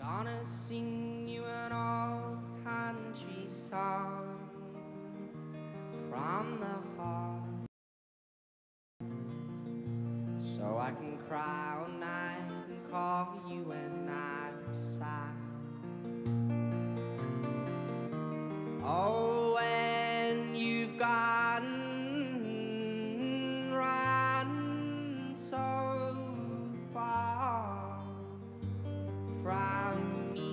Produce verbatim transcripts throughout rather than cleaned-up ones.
Gonna sing you an old country song from the heart, so I can cry all night and call you when I'm sad. Oh, when you've gotten run so far from me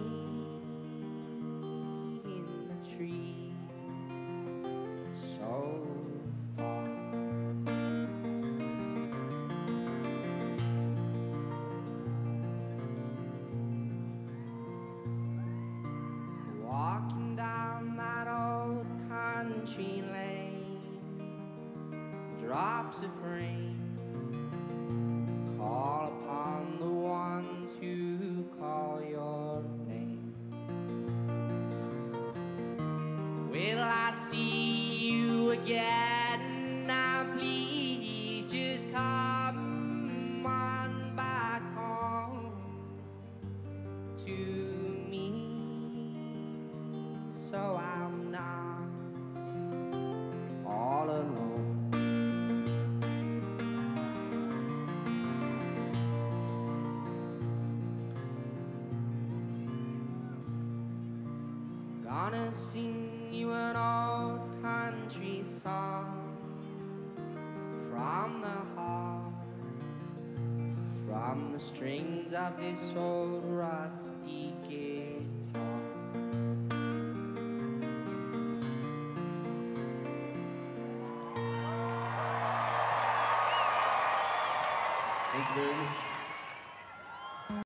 in the trees, so far. Walking down that old country lane, drops of rain call upon the ones who call your name. Will I see you again? Now please just come on back home to me, so I'm not all alone. Gonna sing you an old country song from the heart, from the strings of this old rusty guitar. Thank you very much.